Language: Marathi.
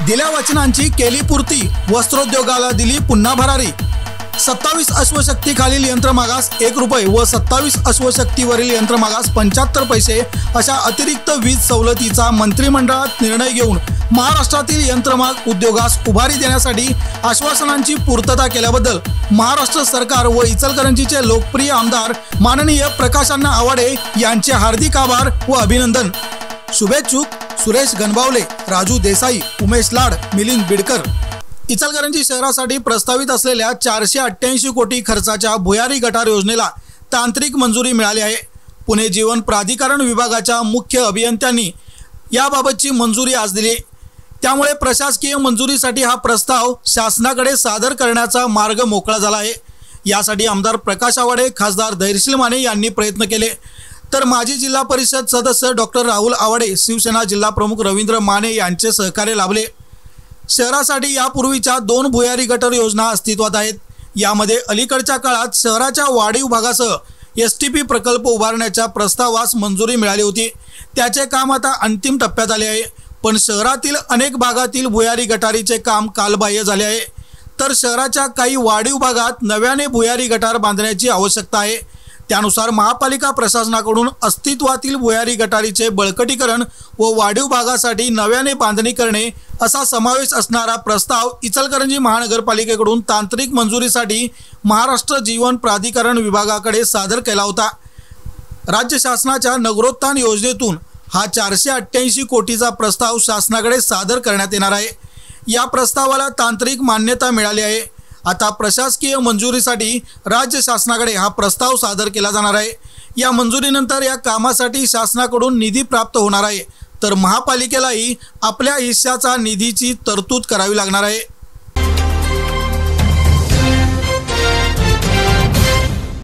दिल्या वचनांची केली पूर्ती, वस्त्रोद्योगाला दिली पुन्हा भरारी। 27 अश्वशक्ती खालील यंत्रमागास 1 रुपये व 27 अश्वशक्तीवरील यंत्रमागास 75 पैसे अशा अतिरिक्त वीज सवलतीचा मंत्रिमंडळात निर्णय घेऊन महाराष्ट्रातील यंत्रमाग उद्योगास उभारी देण्यासाठी आश्वासनांची पूर्तता केल्याबद्दल महाराष्ट्र सरकार व इचलकरंजीचे लोकप्रिय आमदार माननीय प्रकाशअण्णा आवाडे यांचे हार्दिक आभार व अभिनंदन। शुभेच्छुक सुरेश गणबावले, राजू देसाई, उमेश लाड, मिलिंद बिडकर। इचलकरंजी शहरासाठी प्रस्तावित असलेल्या 488 कोटी खर्चाच्या भुयारी गटार योजनेला तांत्रिक मंजुरी मिळाली आहे। पुणे जीवन प्राधिकरण विभागाच्या मुख्य अभियंत्यांनी याबाबतची मंजुरी आज दिली। त्यामुळे प्रशासकीय मंजुरीसाठी हा प्रस्ताव शासनाकडे सादर करण्याचा मार्ग मोकळा झाला आहे। यासाठी आमदार प्रकाश आवाडे, खासदार धैर्यशील माने यांनी प्रयत्न केले, तर माजी जिल्हा परिषद सदस्य डॉक्टर राहुल आवाडे, शिवसेना जिल्हा प्रमुख रवींद्र माने यांचे सहकार्य लाभले। शहरासाठी यापूर्वीच्या 2 भुयारी गटर योजना अस्तित्वात आहेत। यामध्ये अलीकडच्या काळात शहराच्या वाढीव भागासह STP प्रकल्प उभारण्याच्या प्रस्तावास मंजुरी मिळाली होती। त्याचे काम आता अंतिम टप्प्यात आले आहे, पण शहरातील अनेक भागातील भुयारी गटारीचे काम कालबाह्य झाले आहे। तर शहराच्या काही वाढीव भागात नव्याने भुयारी गटार बांधण्याची आवश्यकता आहे। त्यानुसार महापालिका प्रशासनाकडून अस्तित्वातील भुयारी गटारीचे बळकटीकरण व वाढीव भागासाठी नव्याने बांधणी करणे असा समावेश असणारा प्रस्ताव इचलकरंजी महानगरपालिकेकडून तांत्रिक मंजुरीसाठी महाराष्ट्र जीवन प्राधिकरण विभागाकडे सादर केला होता। राज्य शासनाच्या नगरोत्थान योजनेतून हा 488 कोटीचा प्रस्ताव शासनाकडे सादर करण्यात येणार आहे। या प्रस्तावाला तांत्रिक मान्यता मिळाली आहे। आता प्रशासकीय मंजुरीसाठी राज्य शासनाकडे हा प्रस्ताव सादर केला जाणार आहे। या मंजुरीनंतर या कामासाठी शासनाकडून निधी प्राप्त होणार आहे, तर महापालिकेलाही आपल्या हिश्श्याचा निधीची तरतूद करावी लागणार आहे।